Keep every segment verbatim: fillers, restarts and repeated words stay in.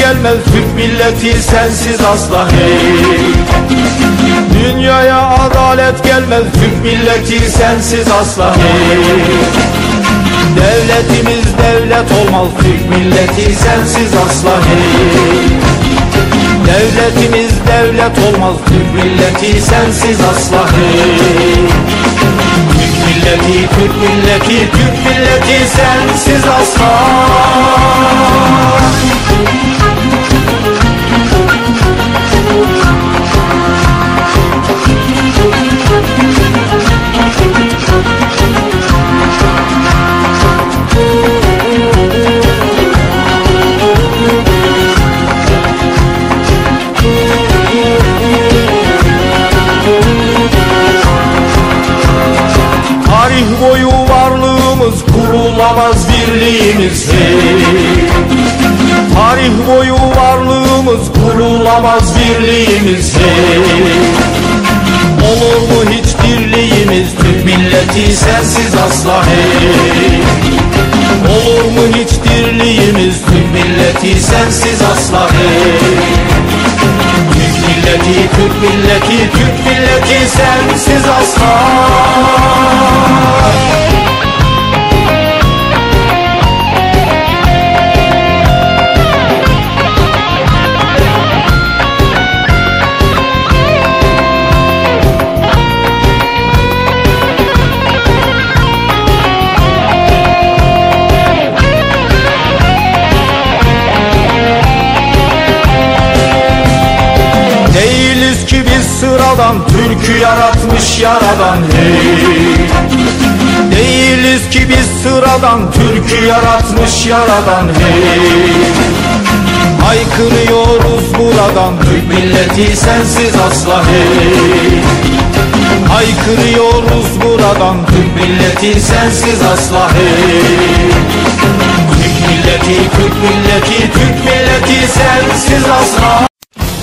gelmez Türk milleti sensiz asla hey. Dünyaya adalet gelmez Türk milleti sensiz asla hey. Devletimiz devlet olmaz Türk milleti sensiz asla hey. Devletimiz devlet olmaz Türk milleti sensiz asla hey. Türk milleti, Türk milleti, Türk milleti sensiz asla. Tarih boyu varlığımız kurulamaz birliğimiz hey. Tarih boyu varlığımız kurulamaz birliğimiz hey. Olur mu hiç dirliğimiz Türk milleti sensiz asla hey. Olur mu hiç dirliğimiz Türk milleti sensiz asla hey. Türk milleti, Türk milleti, Türk milleti sensiz asla. Değiliz ki biz sıradan, Türk'ü yaratmış yaradan hey. Değiliz ki biz sıradan, Türk'ü yaratmış yaradan hey. Haykırıyoruz buradan, Türk milleti sensiz asla hey. Haykırıyoruz buradan, Türk milleti sensiz asla hey. Türk milleti, Türk milleti, Türk milleti sensiz asla.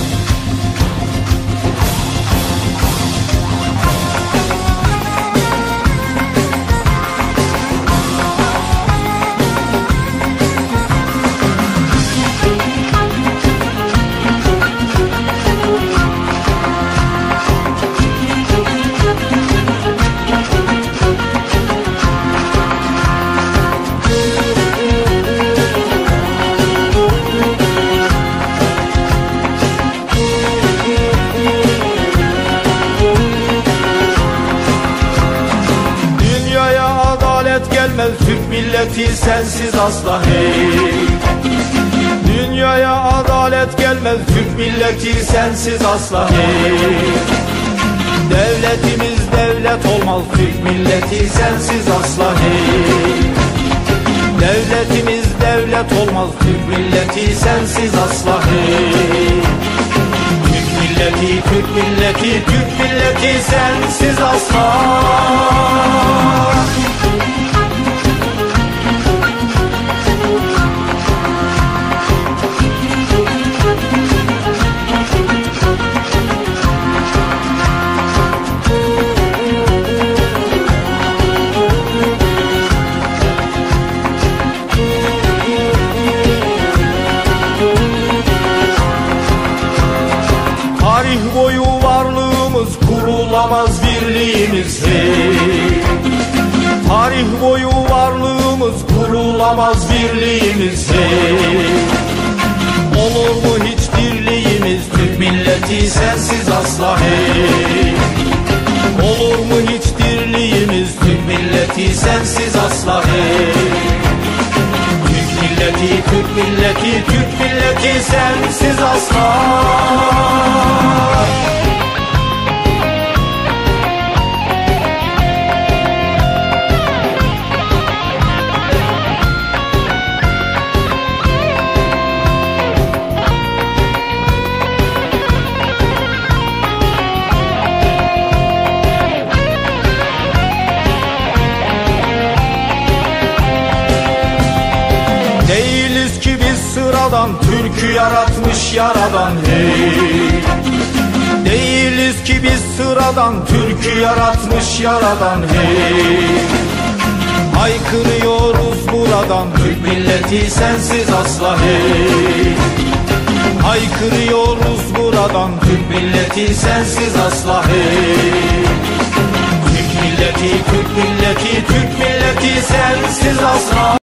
Gelmez Türk milleti sensiz asla hey. Dünyaya adalet gelmez Türk milleti sensiz asla hey. Devletimiz devlet olmaz Türk milleti sensiz asla hey. Devletimiz devlet olmaz Türk milleti sensiz asla hey. Türk milleti, Türk milleti, Türk milleti sensiz asla. Tarih boyu varlığımız kurulamaz birliğimiz hey. Tarih boyu varlığımız kurulamaz birliğimiz hey. Olur mu hiç dirliğimiz Türk milleti sensiz asla hey. Olur mu hiç dirliğimiz Türk milleti sensiz asla hey. Türk milleti, Türk milleti, Türk milleti sensiz asla. Değiliz ki biz sıradan, Türk'ü yaratmış yaradan hey. Değiliz ki biz sıradan, Türk'ü yaratmış yaradan hey. Haykırıyoruz buradan, Türk milleti sensiz asla hey. Haykırıyoruz buradan Türk milleti sensiz asla hey. Türk milleti, Türk milleti, Türk milleti sensiz asla